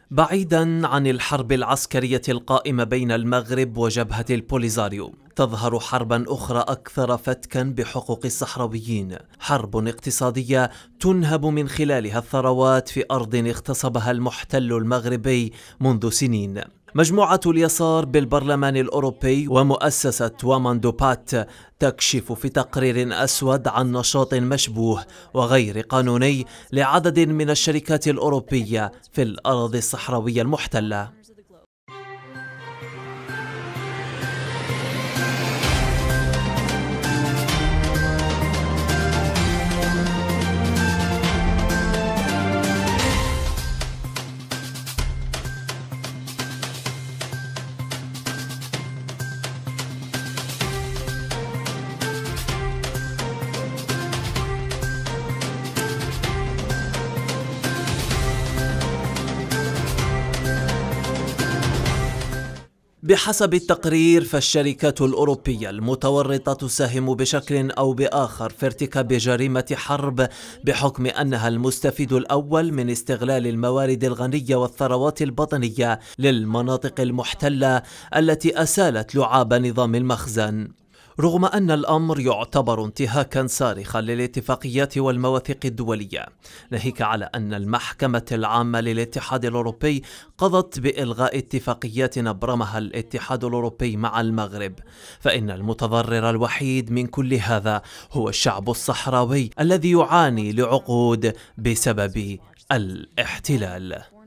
بعيدا عن الحرب العسكرية القائمة بين المغرب وجبهة البوليزاريو، تظهر حربا أخرى أكثر فتكا بحقوق الصحراويين، حرب اقتصادية تنهب من خلالها الثروات في أرض اغتصبها المحتل المغربي منذ سنين. مجموعة اليسار بالبرلمان الأوروبي ومؤسسة واماندوبات تكشف في تقرير أسود عن نشاط مشبوه وغير قانوني لعدد من الشركات الأوروبية في الأراضي الصحراوية المحتلة. بحسب التقرير، فالشركات الأوروبية المتورطة تساهم بشكل أو بآخر في ارتكاب جريمة حرب بحكم أنها المستفيد الأول من استغلال الموارد الغنية والثروات البطنية للمناطق المحتلة التي أسالت لعاب نظام المخزن. رغم أن الأمر يعتبر انتهاكا صارخا للاتفاقيات والمواثيق الدولية، ناهيك على أن المحكمة العامة للاتحاد الأوروبي قضت بإلغاء اتفاقيات أبرمها الاتحاد الأوروبي مع المغرب، فإن المتضرر الوحيد من كل هذا هو الشعب الصحراوي الذي يعاني لعقود بسبب الاحتلال.